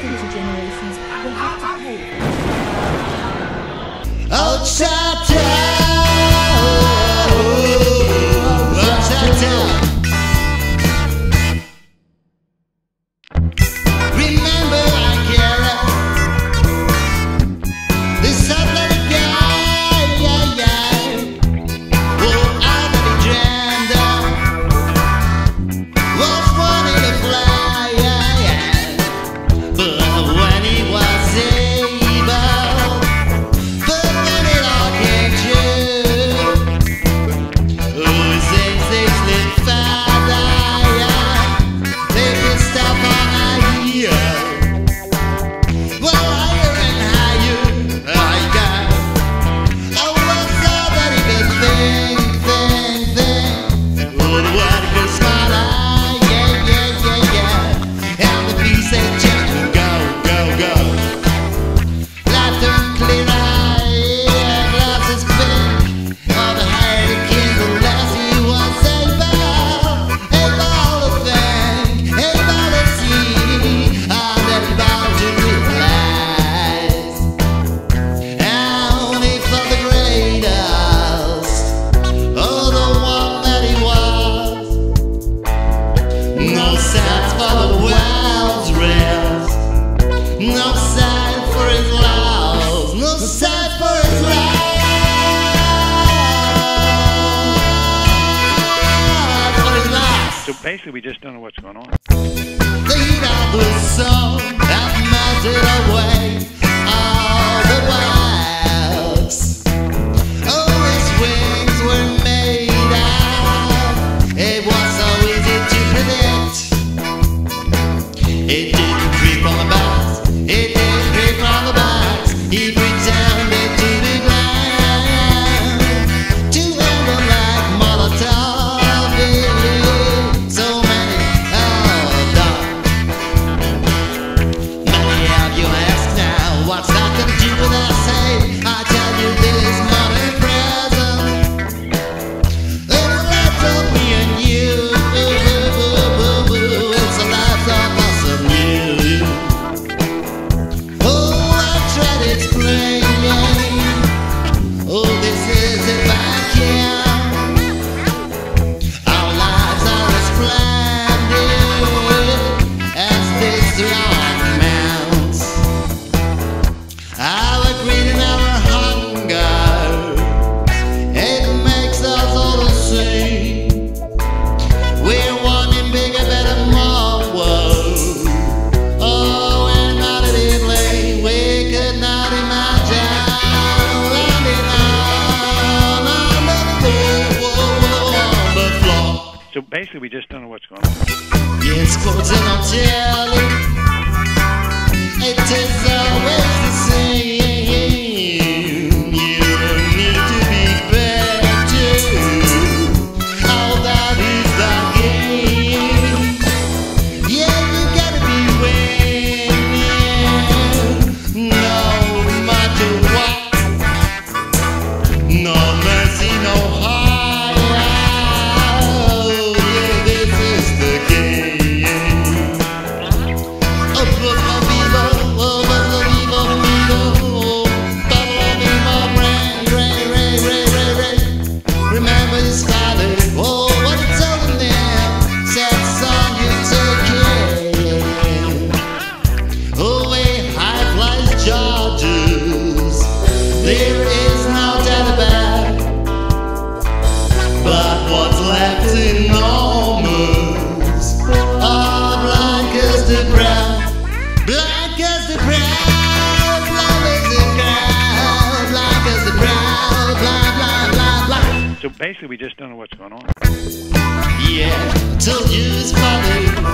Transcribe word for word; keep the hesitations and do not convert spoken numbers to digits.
future generations will have to pay. Oh, Chata! Oh, Chata! Remember, I care. This other guy, yeah, yeah. Oh, I really dreamed of was wanting to fly, yeah, yeah. But when he was able, but when it all came true, oh, six, six, six, father, yeah. They could stop on our ear. Well, higher and higher I got. Oh, what's all that he could think, think, think. Oh, the word could smile, yeah, yeah, yeah, yeah. And the peace said, just go, go, go. Laughter clear eye, glasses big. All the higher the king, the less he was able. Able to think, able to see, and able to realize. Only for the greatest, oh, the one that he was. No sense for the world's rest. No sign for his loss. No sign for his loss. For his loss. So basically, we just don't know what's going on. The heat of the sun has melted away all the wax. Oh, his wings were made out. It was so easy to predict. It didn't creep on the backs. It didn't creep on the backs. He pretended to be blind, to handle like Molotov. So many of them. Many of you ask now, what's that gonna do with us? Hey, I tell you this modern present. It's a life of me and you. It's a life of us and you. Oh, I tried explaining. Oh, this is if I can. Our lives are as splendid as this rock mounts. Our greed and our hunger, it makes us all the same. We're wanting bigger, better, more. Whoa. Oh, we're not at it late. We could not imagine landing on another on the floor. So basically, we just don't know what's going on. It's quoted on telly. It is always the same. You don't need to be better. All that is the game. Yeah, you gotta be winning, no matter what. No mercy, no heart. Yeah, this is the game. Oh, but la vida, oh, but la vida, vida, oh, but la vida, rain, rain, rain, rain, rain, rain. Remember his father, oh, what he told him there. Sad son, you took care. Oh, way high flies Georges. There is no doubt about it. But what's left is enormous. Oh, black as the brown, black as the brown, black as the brown, black as the brown, blah, blah, blah, blah. So basically, we just don't know what's going on. Yeah, told you his father